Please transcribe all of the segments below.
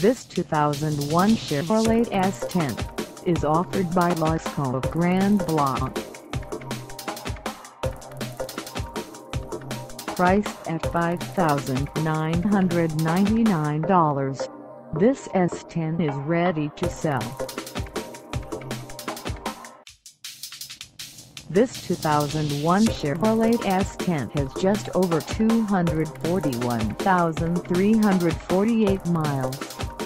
This 2001 Chevrolet S10 is offered by Lasco of Grand Blanc. Priced at $5,999, this S10 is ready to sell. This 2001 Chevrolet S10 has just over 241,348 miles.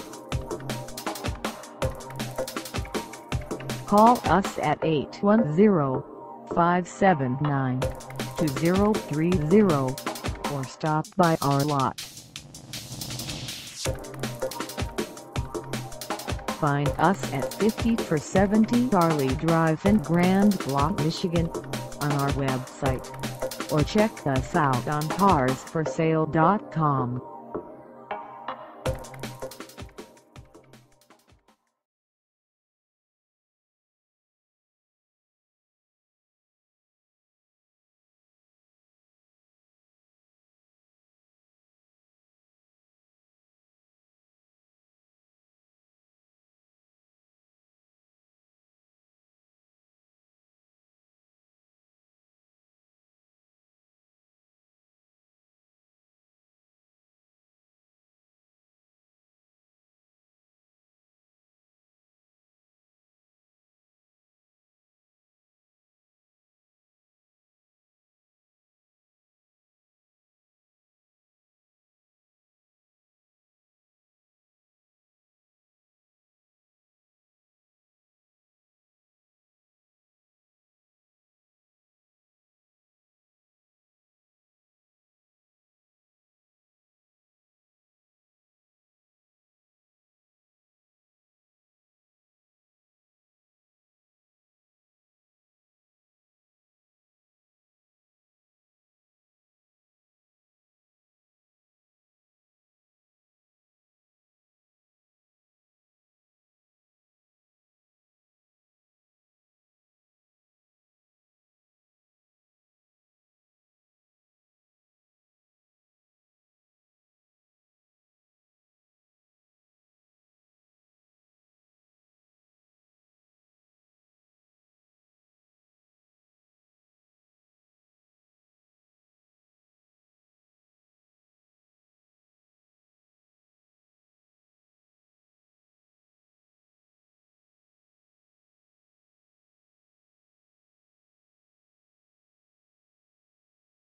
Call us at 810-579-2030 or stop by our lot. Find us at 50-70 Charlie Drive in Grand Blanc, Michigan, on our website, or check us out on carsforsale.com.